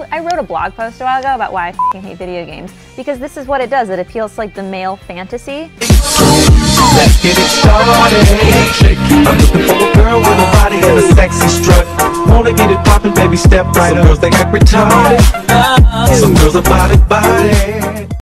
I wrote a blog post a while ago about why I f***ing hate video games, because this is what it does. It appeals to like the male fantasy. Let's get it started. I'm looking for a girl with a body and a sexy strut. Wanna get it poppin', baby, step right up. Some girls they act retarded. Some girls are body.